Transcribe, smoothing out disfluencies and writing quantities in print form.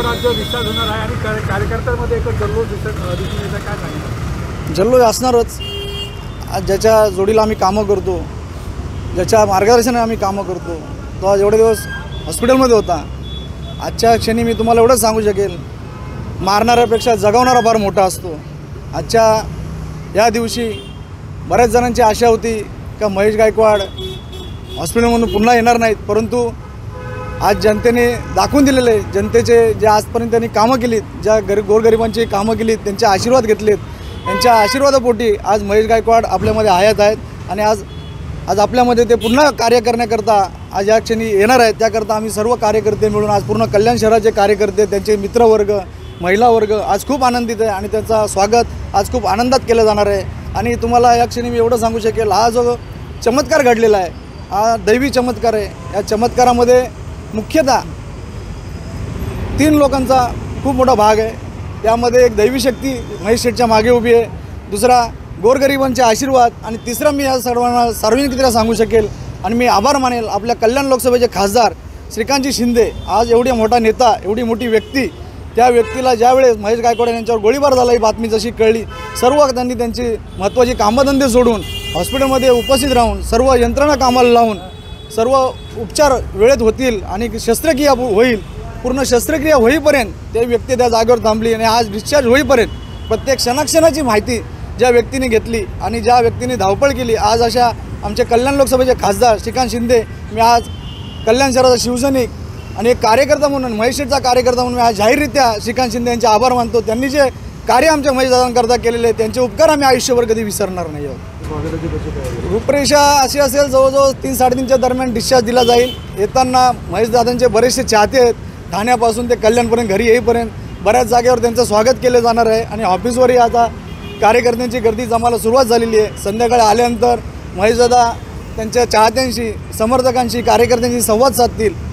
राज्य डिस्चार्ज होणार आहे आणि कार्यकर्त्यांमध्ये एक जल्लोष दिसून येतं, काय सांगितलं? जल्लोष असणारच. आज ज्याच्या जोडीला आम्ही कामं करतो, ज्याच्या मार्गदर्शनाने आम्ही कामं करतो, तो आज एवढे दिवस हॉस्पिटलमध्ये होता. आजच्या क्षणी मी तुम्हाला एवढंच सांगू शकेल, मारणाऱ्यापेक्षा जगवणारा फार मोठा असतो. आजच्या या दिवशी बऱ्याच जणांची आशा होती का महेश गायकवाड हॉस्पिटलमधून पुन्हा येणार नाहीत, परंतु आज जनतेने दाखवून दिलेले आहे. जनतेचे जे आजपर्यंत त्यांनी कामं केलीत, ज्या गोरगरिबांची कामं केलीत, त्यांचे आशीर्वाद घेतलेत, त्यांच्या आशीर्वादापोटी आज महेश गायकवाड आपल्यामध्ये हयात आहेत. आणि आज आपल्यामध्ये ते पुन्हा कार्य करण्याकरता आज या क्षणी येणार आहेत. त्याकरता आम्ही सर्व कार्यकर्ते मिळून आज पूर्ण कल्याण शहराचे कार्यकर्ते, त्यांचे मित्रवर्ग, महिला वर्ग आज खूप आनंदित आहे आणि त्यांचा स्वागत आज खूप आनंदात केलं जाणार आहे. आणि तुम्हाला या क्षणी मी एवढं सांगू शकेल, हा जो चमत्कार घडलेला आहे हा दैवी चमत्कार आहे. या चमत्कारामध्ये मुख्यतः 3 लोकांचा खूप मोठा भाग आहे. त्यामध्ये एक दैवी शक्ती महेश शेठच्या मागे उभी आहे, दुसरा गोरगरिबांचे आशीर्वाद आणि तिसरा मी या सर्वांना सार्वजनिकरित्या सांगू शकेल आणि मी आभार मानेल आपल्या कल्याण लोकसभेचे खासदार श्रीकांतजी शिंदे. आज एवढी मोठा नेता, एवढी मोठी व्यक्ती, त्या व्यक्तीला ज्यावेळेस महेश गायकवाड यांच्यावर गोळीबार झाला ही बातमी जशी कळली, सर्व त्यांनी त्यांची महत्त्वाची कामधंदे सोडून हॉस्पिटलमध्ये उपस्थित राहून सर्व यंत्रणा कामाला लावून सर्व उपचार वेळेत होतील आणि शस्त्रक्रिया होईल, पूर्ण शस्त्रक्रिया होईपर्यंत ते व्यक्ती त्या जागेवर थांबली. आणि आज डिस्चार्ज होईपर्यंत प्रत्येक क्षणाक्षणाची माहिती ज्या व्यक्तीने घेतली आणि ज्या व्यक्तीने धावपळ केली, आज अशा आमचे कल्याण लोकसभेचे खासदार श्रीकांत शिंदे, मी आज कल्याण शहराचा शिवसैनिक आणि एक कार्यकर्ता म्हणून, महेश शेठचा कार्यकर्ता म्हणून मी आज जाहीररित्या श्रीकांत शिंदे यांचे आभार मानतो. त्यांनी जे कार्य आमच्या महेशदादांकरता केलेले आहे त्यांचे उपकार आम्ही आयुष्यभर कधी विसरणार नाही आहोत. रूपरेषा अशी असेल, जवळजवळ 3-3:30च्या दरम्यान डिस्चार्ज दिला जाईल. येताना महेशदादांचे बरेचसे चाहते आहेत, ठाण्यापासून ते कल्याणपर्यंत घरी येईपर्यंत बऱ्याच जागेवर त्यांचं स्वागत केलं जाणार आहे. आणि ऑफिसवरही आता कार्यकर्त्यांची गर्दी जमायला सुरुवात झालेली आहे. संध्याकाळी आल्यानंतर महेशदादा त्यांच्या चाहत्यांशी, समर्थकांशी, कार्यकर्त्यांशी संवाद साधतील.